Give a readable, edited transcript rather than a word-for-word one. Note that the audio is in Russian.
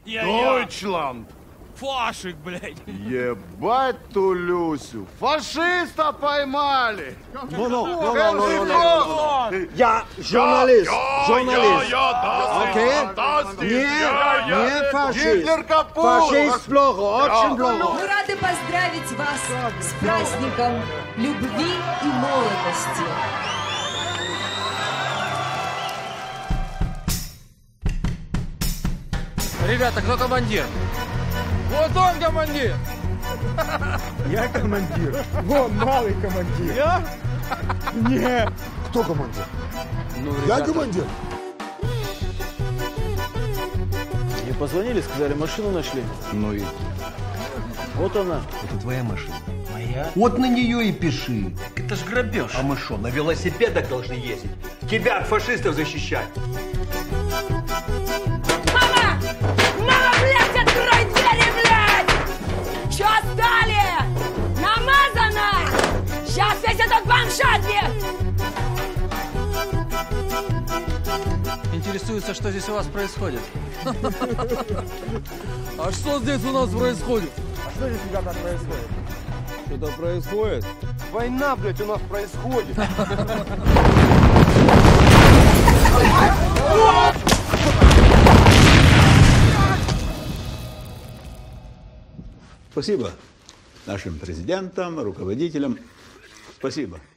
Дойчланд. Фашик, блядь. Ебать ту Люсю. Фашиста поймали. Ну. Я журналист. Окей? Не фашист. Гитлер капут. Фашист плохо, очень плохо. Мы рады поздравить вас с праздником любви и молодости. Ребята, кто командир? Вот он командир. Я командир. Вон малый командир. Я? Нет. Кто командир? Ну, Я командир. Мне позвонили, сказали, машину нашли. Ну и... Вот она. Это твоя машина. Моя? Вот на нее и пиши. Это ж грабеж. А мы что, на велосипедах должны ездить? Тебя от фашистов защищать. Мама! Мама, блядь, открой двери, блядь! Чё стали? Намазано! Сейчас весь этот баншатник! Интересуется, что здесь у вас происходит. А что здесь у нас происходит? А что здесь, ребята, происходит? Что-то происходит? Война, блядь, у нас происходит. Спасибо нашим президентам, руководителям. Спасибо.